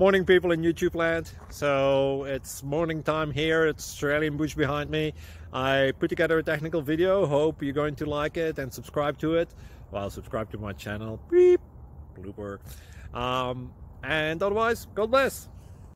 Morning, people in YouTube land. So it's morning time here. It's Australian bush behind me. I put together a technical video. Hope you're going to like it and subscribe to it. Well, subscribe to my channel. Beep. Blooper. And otherwise, God bless.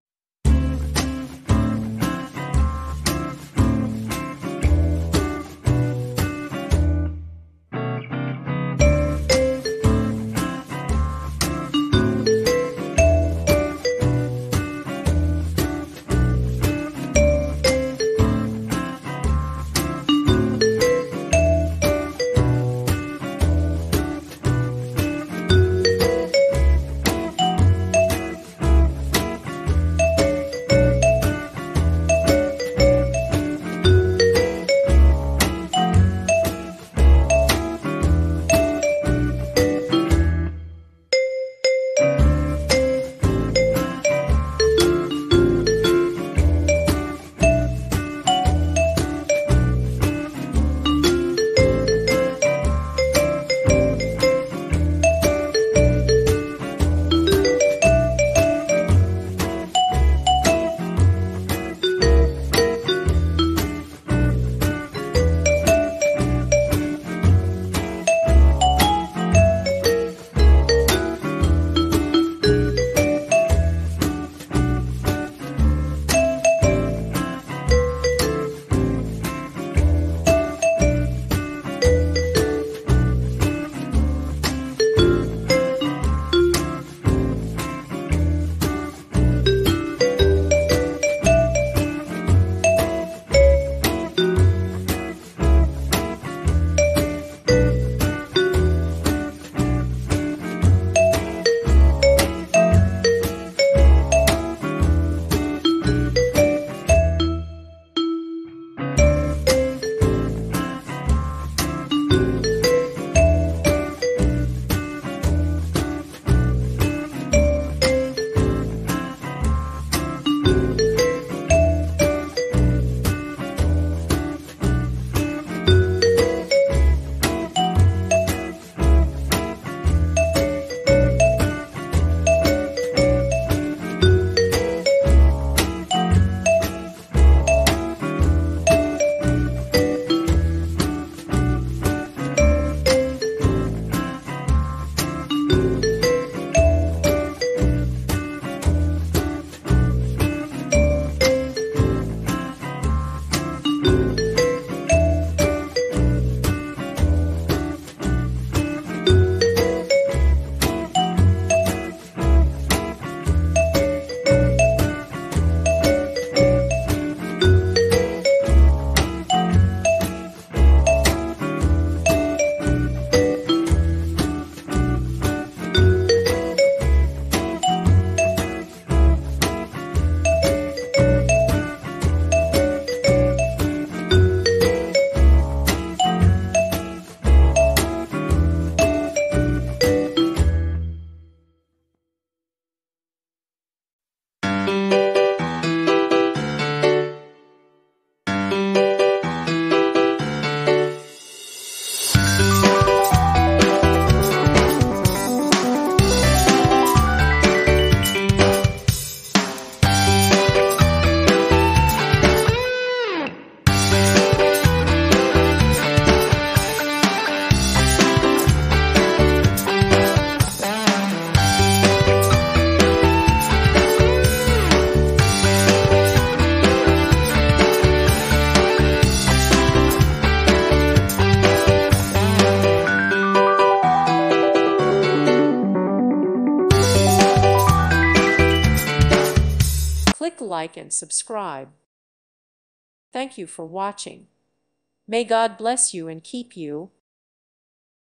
Click like and subscribe. Thank you for watching. May God bless you and keep you.